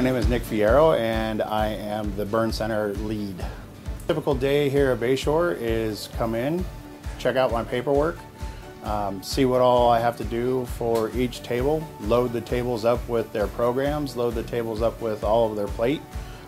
My name is Nick Fierro and I am the Burn Center lead. Typical day here at Bayshore is come in, check out my paperwork, see what all I have to do for each table, load the tables up with their programs, load the tables up with all of their plate,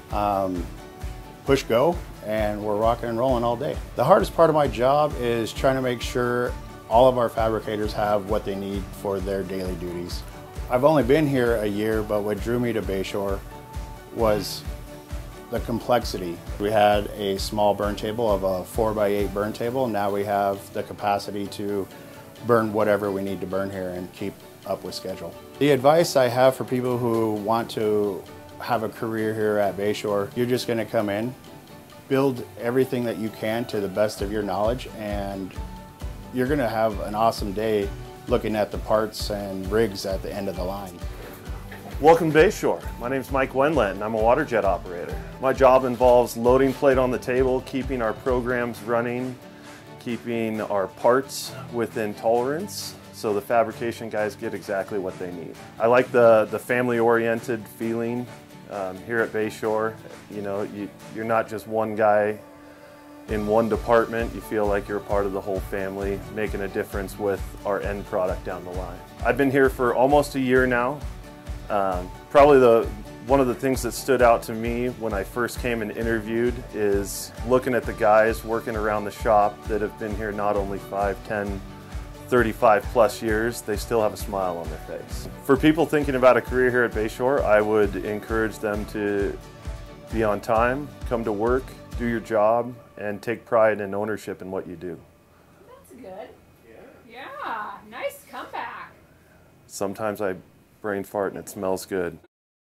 push go, and we're rocking and rolling all day. The hardest part of my job is trying to make sure all of our fabricators have what they need for their daily duties. I've only been here a year, but what drew me to Bayshore was the complexity. We had a small burn table of a 4x8 burn table. Now we have the capacity to burn whatever we need to burn here and keep up with schedule. The advice I have for people who want to have a career here at Bayshore, you're just going to come in, build everything that you can to the best of your knowledge, and you're going to have an awesome day looking at the parts and rigs at the end of the line. Welcome to Bayshore. My name is Mike Wendland and I'm a water jet operator. My job involves loading plate on the table, keeping our programs running, keeping our parts within tolerance so the fabrication guys get exactly what they need. I like the family-oriented feeling here at Bayshore. You know, you're not just one guy in one department. You feel like you're a part of the whole family, making a difference with our end product down the line. I've been here for almost a year now. Probably one of the things that stood out to me when I first came and interviewed is looking at the guys working around the shop that have been here not only 5, 10, 35 plus years, they still have a smile on their face. For people thinking about a career here at Bayshore, I would encourage them to be on time, come to work, do your job, and take pride and ownership in what you do. That's good. Yeah, nice comeback. Sometimes I brain fart and it smells good.